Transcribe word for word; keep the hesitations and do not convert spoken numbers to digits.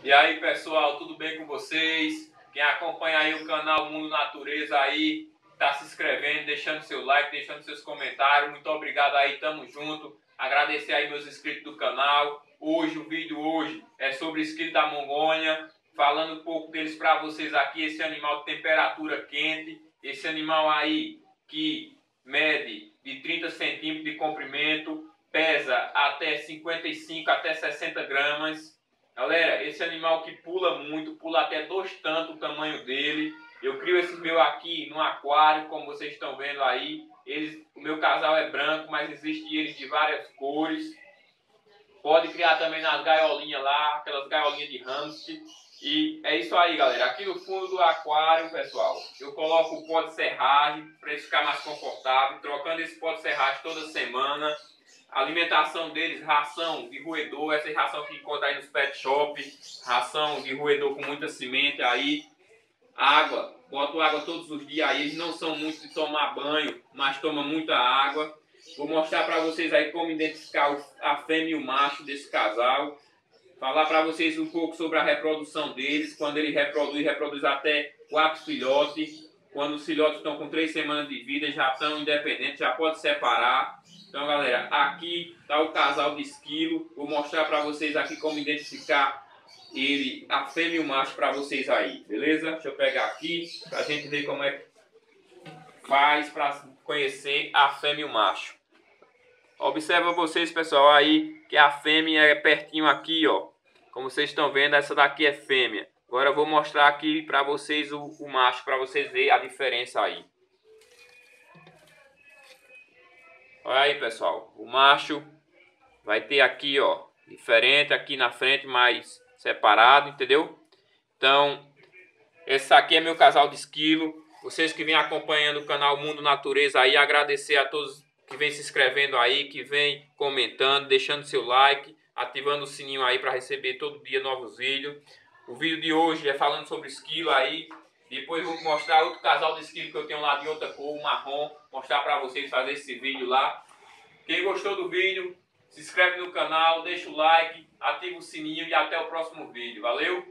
E aí, pessoal, tudo bem com vocês? Quem acompanha aí o canal Mundo Natureza aí, tá se inscrevendo, deixando seu like, deixando seus comentários. Muito obrigado aí, tamo junto. Agradecer aí meus inscritos do canal. Hoje, o vídeo hoje é sobre esquilo da Mongônia, falando um pouco deles para vocês aqui, esse animal de temperatura quente, esse animal aí que mede de trinta centímetros de comprimento, pesa até cinquenta e cinco até sessenta gramas. Galera, esse animal que pula muito, pula até dois tantos o tamanho dele. Eu crio esse meu aqui no aquário, como vocês estão vendo aí. Eles, o meu casal é branco, mas existem eles de várias cores. Pode criar também nas gaiolinhas lá, aquelas gaiolinhas de hamster. E é isso aí, galera. Aqui no fundo do aquário, pessoal, eu coloco o pó de serragem para eles ficarem mais confortáveis, trocando esse pó de serragem toda semana. A alimentação deles, ração de roedor, essa ração que encontra aí nos pet shop, ração de roedor com muita semente aí. Água, boto água todos os dias aí, eles não são muito de tomar banho, mas tomam muita água. Vou mostrar para vocês aí como identificar a fêmea e o macho desse casal. Falar para vocês um pouco sobre a reprodução deles. Quando ele reproduz, reproduz até quatro filhotes. Quando os filhotes estão com três semanas de vida, já estão independentes, já pode separar. Então, galera, aqui está o casal de esquilo. Vou mostrar para vocês aqui como identificar ele, a fêmea e o macho para vocês aí, beleza? Deixa eu pegar aqui para a gente ver como é que faz para conhecer a fêmea e o macho. Observa vocês, pessoal, aí que a fêmea é pertinho aqui, ó. Como vocês estão vendo, essa daqui é fêmea. Agora eu vou mostrar aqui para vocês o, o macho, para vocês verem a diferença aí. Olha aí, pessoal. O macho vai ter aqui, ó, diferente aqui na frente, mais separado, entendeu? Então, esse aqui é meu casal de esquilo. Vocês que vêm acompanhando o canal Mundo Natureza aí, agradecer a todos que vêm se inscrevendo aí, que vêm comentando, deixando seu like, ativando o sininho aí para receber todo dia novos vídeos. O vídeo de hoje é falando sobre esquilo aí. Depois vou mostrar outro casal de esquilo que eu tenho lá de outra cor, o marrom. Mostrar para vocês fazer esse vídeo lá. Quem gostou do vídeo, se inscreve no canal, deixa o like, ativa o sininho e até o próximo vídeo. Valeu?